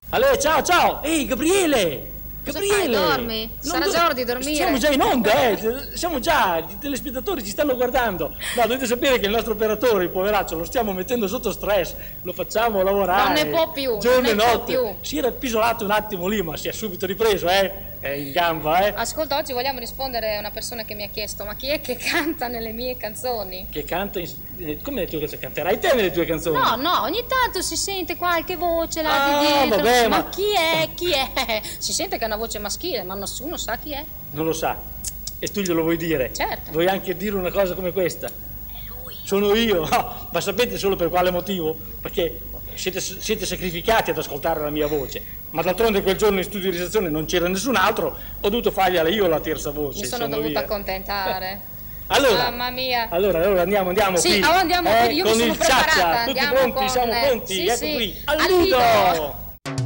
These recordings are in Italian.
Allora, ciao, ciao! Ehi, Gabriele! Cosa Gabriele! fai? Dormi? Sarà già ora di dormire. Siamo già in onda, siamo già, i telespettatori ci stanno guardando. No, dovete sapere che il nostro operatore, il poveraccio, lo stiamo mettendo sotto stress, lo facciamo lavorare. Non ne può più, giorno e non ne può notte. più. Si era appisolato un attimo lì, ma si è subito ripreso, È in gamba, Ascolta, oggi vogliamo rispondere a una persona che mi ha chiesto: ma chi è che canta nelle mie canzoni? Che canta, come le tue canzoni? Canterai te nelle tue canzoni? No, ogni tanto si sente qualche voce là di dietro. Vabbè, ma chi è? Chi è? Si sente che è una voce maschile, ma nessuno sa chi è. Non lo sa. E tu glielo vuoi dire? Certo. Vuoi anche dire una cosa come questa? È lui. Sono io. No, ma sapete solo per quale motivo? Perché siete sacrificati ad ascoltare la mia voce. Ma d'altronde quel giorno in studio di realizzazione non c'era nessun altro, ho dovuto fargliela io la terza voce. Mi sono dovuta accontentare. Allora, mamma mia. Allora andiamo sì, qui. Andiamo qui. Io con mi sono il preparata. Ciaccia. Tutti Andiamo pronti? Siamo pronti? Sì, Ecco sì. qui. Al Lido!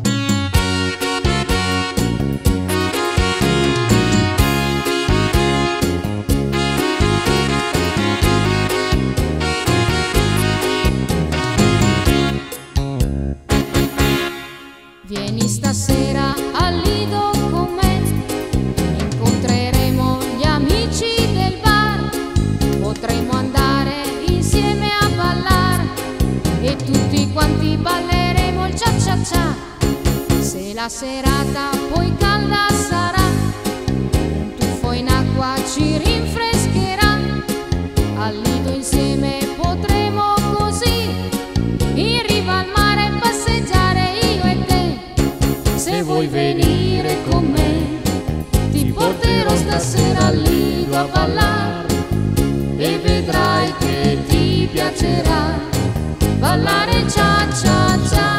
Vieni stasera al Lido con me, incontreremo gli amici del bar, potremo andare insieme a ballare e tutti quanti balleremo il cia-cia-cia. Se la serata poi calda sarà, un tuffo in acqua ci rinfrescherà, al Lido insieme potremo così in riva al mare passeggiare io e te. Se vuoi venire con me, ti porterò stasera al Lido a ballare e vedrai che ti piacerà ballare cia-cia-cia.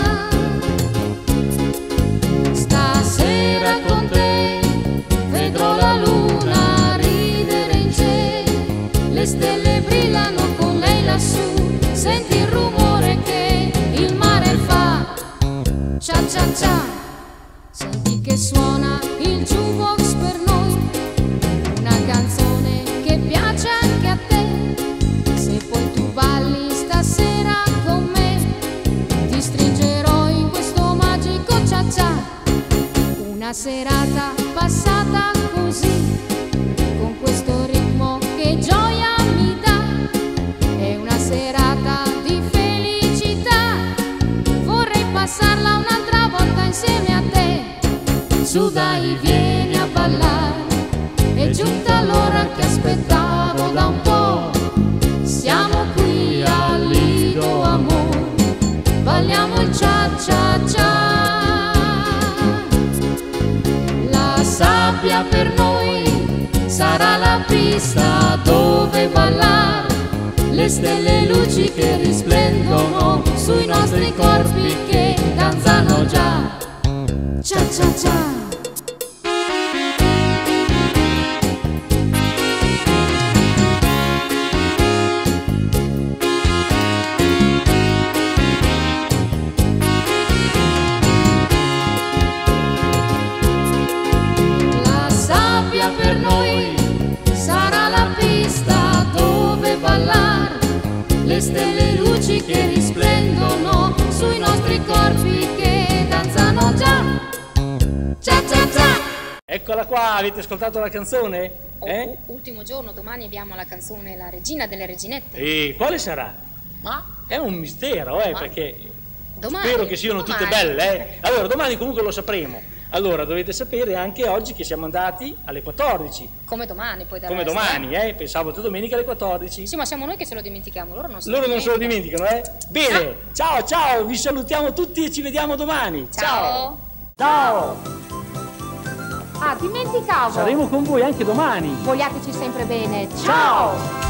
Stasera con te vedrò la luna ridere in cielo, le stelle brillano con lei lassù, senti il rumore che il mare fa, cia-cia-cia. Senti che suona il jukebox per noi, una canzone che piace anche a te. Se poi tu balli stasera con me, ti stringerò in questo magico cia-cia. Una serata passata così, con questo ritmo che gioia mi dà, è una serata di felicità, vorrei passarla un'altra volta insieme a te. Su dai, vieni a ballare, è giunta l'ora che aspettavo da un po'. Siamo qui al Lido amore, balliamo il cia-cia-cia. La sabbia per noi sarà la pista dove ballare, le stelle luci che risplendono sui nostri corpi che danzano già, cia-cia-cia. La sabbia per noi sarà la pista dove ballare, le stelle luci che risplendono sui nostri corpi che danzano già, cia-cia-cia. Eccola qua, avete ascoltato la canzone? Ultimo giorno, domani abbiamo la canzone La regina delle reginette. E quale sarà? Ma È un mistero, perché domani, spero che siano tutte belle, Allora, domani comunque lo sapremo. Allora, dovete sapere anche oggi che siamo andati alle 14. come domani poi Come domani, Pensavo domenica alle 14. Sì, ma siamo noi che ce lo dimentichiamo, loro non se Loro lo non se lo dimenticano, Bene, ciao, vi salutiamo tutti e ci vediamo domani. Ciao. Ciao. Ah, dimenticavo. Saremo con voi anche domani. Vogliateci sempre bene. Ciao.